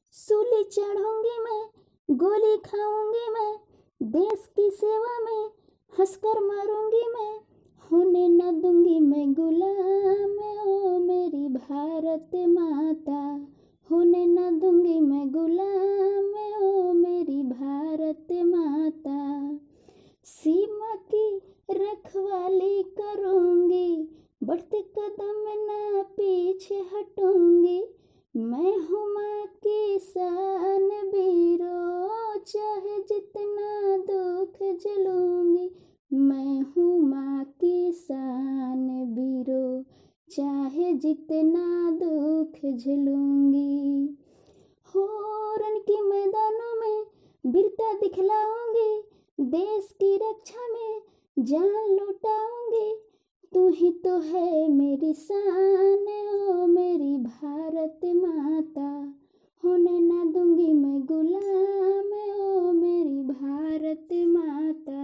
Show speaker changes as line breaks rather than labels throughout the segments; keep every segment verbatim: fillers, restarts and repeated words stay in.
सूली चढ़ूंगी मैं, गोली खाऊंगी मैं, देश की सेवा में हंसकर मरूंगी मैं, होने न दूंगी मैं गुलाम ओ मेरी भारत माता, होने न दूंगी मैं गुलाम ओ मेरी भारत माता। सीमा की रखवाली करूंगी, बढ़ते कदम ना पीछे हटूंगी, मैं हूँ माँ की शान वीरों, चाहे जितना दुख झेलूंगी, मैं हूँ माँ की शान वीरों, चाहे जितना दुख झेलूंगी। हो रण के मैदानों में वीरता दिखलाऊंगी, देश की रक्षा में जान लुटाऊंगी, तू ही तो है मेरी शान ओ मेरी भारत माता, होने ना दूंगी मैं गुलाम ओ मेरी भारत माता।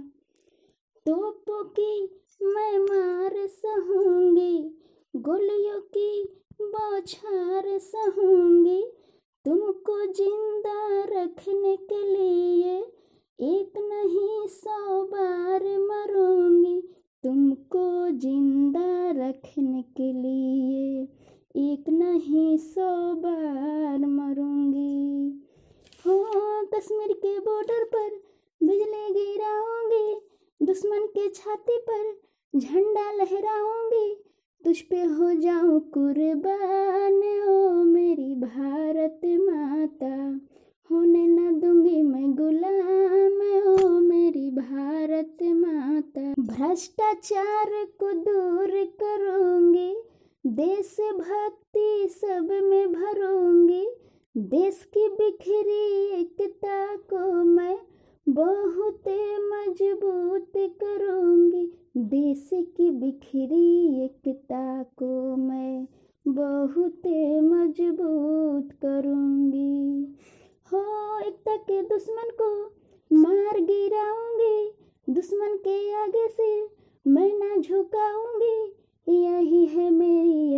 तोपों की मैं मार सहूंगी, गोलियों की बौछार सहूंगी, तुमको जिंदा रखने के लिए एक नहीं सौ बार मरूंगी, तुमको जिंदा रखने के लिए एक नहीं सौ बार मरूंगी। हो कश्मीर के बॉर्डर पर बिजली गिराऊंगी, दुश्मन के छाती पर झंडा लहराऊंगी, तुझ पे हो जाऊं कुर्बान ओ मेरी भारत माता, होने ना दूंगी मैं गुलाम ओ मेरी भारत माता। भ्रष्टाचार को दूर करूंगी, देश भक्ति सब में भरूंगी, देश की बिखरी एकता को मैं बहुत मजबूत करूंगी, देश की बिखरी एकता को मैं बहुत मजबूत करूंगी। हो एकता के दुश्मन को मार गिराऊंगी, दुश्मन के आगे से मैं ना झुकाऊंगी, यही है मेरी